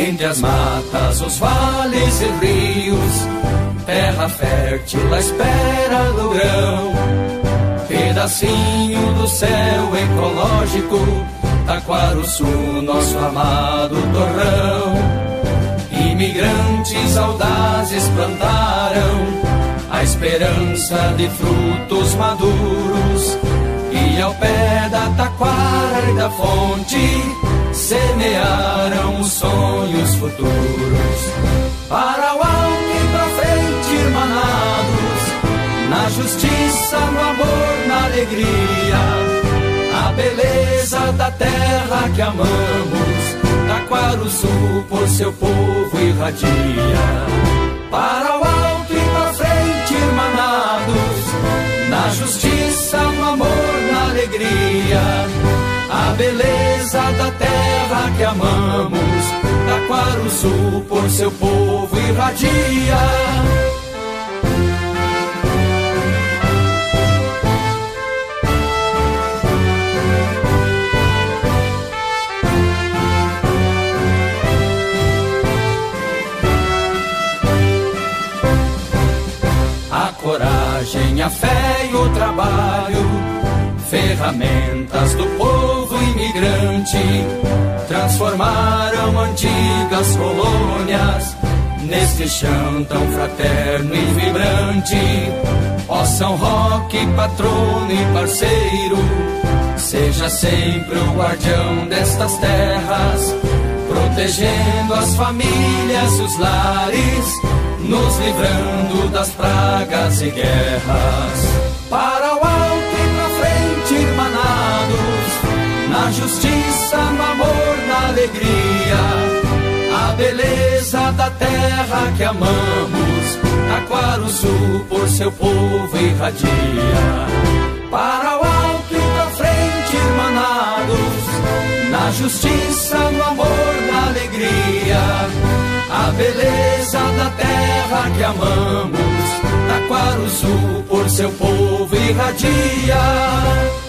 Entre as matas, os vales e rios, terra fértil à espera do grão. Pedacinho do céu ecológico, Taquaruçu, nosso amado torrão. Imigrantes audazes plantaram a esperança de frutos maduros, e ao pé da taquara e da fonte semearam os sonhos futuros. Para o alto e pra frente, irmanados, na justiça, no amor, na alegria, a beleza da terra que amamos, Taquaruçu por seu povo irradia. Para o alto e pra frente, irmanados, na justiça, no amor, na alegria, a beleza da terra que amamos, Taquaruçu por seu povo irradia. A coragem, a fé e o trabalho, ferramentas do povo imigrante, transformaram antigas colônias neste chão tão fraterno e vibrante. Ó São Roque, patrono e parceiro, seja sempre o guardião destas terras, protegendo as famílias e os lares, nos livrando das pragas e guerras. Para o alto e pra frente, irmanados, na justiça, no amor, na alegria, a beleza da terra que amamos, Taquaruçu por seu povo irradia. Para o alto e pra frente, irmanados, na justiça, no amor, na alegria, a beleza da terra que amamos, Taquaruçu por seu povo irradia.